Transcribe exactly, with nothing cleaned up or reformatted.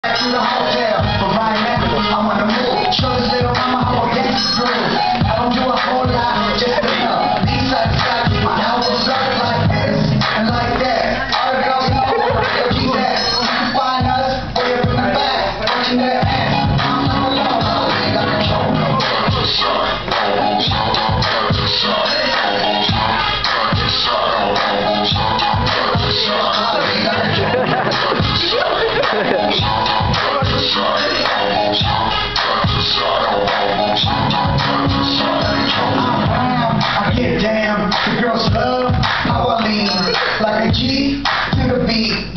back to the hotel, but right now I'm on the move. Show this little mama how a gangster groove. I don't do a whole lot, just enough. These sides got my album started like this and like that. All the girls know where she's at. You can find us way up in the back, watching that ass. I'm not alone, we got control. I get down, the girls love how I lean, like a G to the beat.